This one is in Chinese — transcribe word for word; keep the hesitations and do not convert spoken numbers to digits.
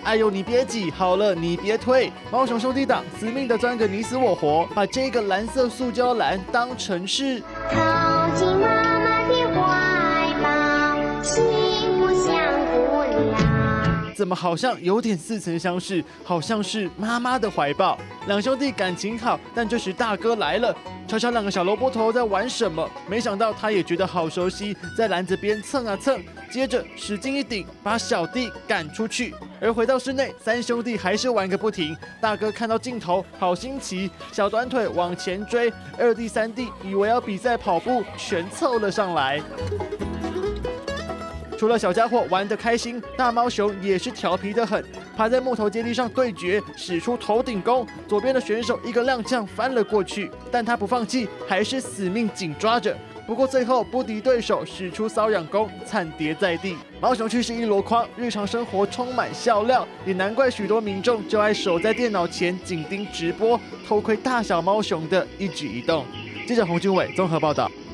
哎呦你别挤，好了你别推。猫熊兄弟党死命的钻个你死我活，把这个蓝色塑胶篮当成是靠近妈妈的怀抱，幸福享不了。 怎么好像有点似曾相识，好像是妈妈的怀抱。两兄弟感情好，但这时大哥来了，瞧瞧两个小萝卜头在玩什么。没想到他也觉得好熟悉，在篮子边蹭啊蹭，接着使劲一顶，把小弟赶出去。而回到室内，三兄弟还是玩个不停。大哥看到镜头，好新奇，小短腿往前追，二弟三弟以为要比赛跑步，全凑了上来。除了小家伙玩得开心，大猫熊也是调皮得很，趴在木头阶梯上对决，使出头顶功。左边的选手一个踉跄翻了过去，但他不放弃，还是死命紧抓着。不过最后不敌对手，使出瘙痒功，惨跌在地。猫熊趣事一箩筐，日常生活充满笑料，也难怪许多民众就爱守在电脑前紧盯直播，偷窥大小猫熊的一举一动。记者洪俊伟综合报道。